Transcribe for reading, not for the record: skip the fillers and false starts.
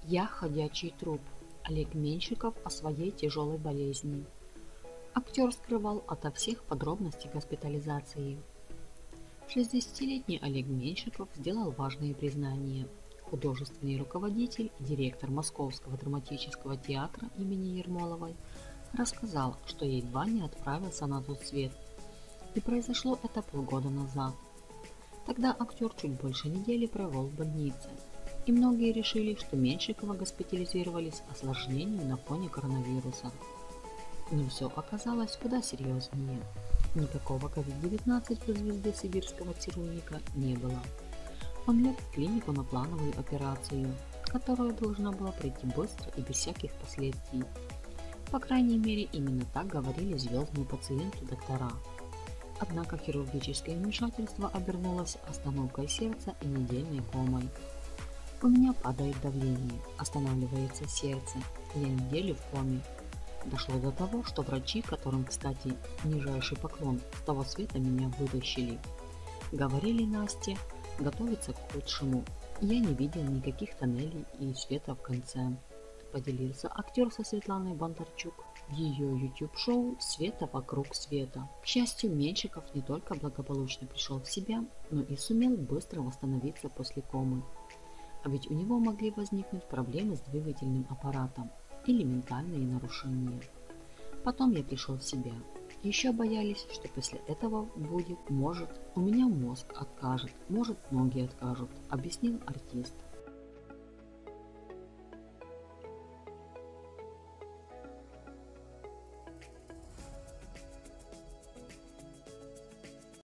Я ходячий труп. Олег Меньшиков о своей тяжелой болезни. Актер скрывал ото всех подробности госпитализации. 60-летний Олег Меньшиков сделал важные признания. Художественный руководитель и директор Московского драматического театра имени Ермоловой рассказал, что едва не отправился на тот свет. И произошло это полгода назад. Тогда актер чуть больше недели провел в больнице. И многие решили, что Меньшикова госпитализировали с осложнением на фоне коронавируса. Но все оказалось куда серьезнее. Никакого COVID-19 у звезды сибирского цирюльника не было. Он лег в клинику на плановую операцию, которая должна была пройти быстро и без всяких последствий. По крайней мере, именно так говорили звездные пациенты доктора. Однако хирургическое вмешательство обернулось остановкой сердца и недельной комой. У меня падает давление, останавливается сердце, я неделю в коме. Дошло до того, что врачи, которым, кстати, нижайший поклон, с того света меня вытащили. Говорили Насте готовиться к худшему. Я не видел никаких тоннелей и света в конце. Поделился актер со Светланой Бондарчук в ее YouTube-шоу «Света вокруг света». К счастью, Меньшиков не только благополучно пришел в себя, но и сумел быстро восстановиться после комы. А ведь у него могли возникнуть проблемы с двигательным аппаратом или ментальные нарушения. Потом я пришел в себя. Еще боялись, что после этого будет, может, у меня мозг откажет, может, ноги откажут, объяснил артист.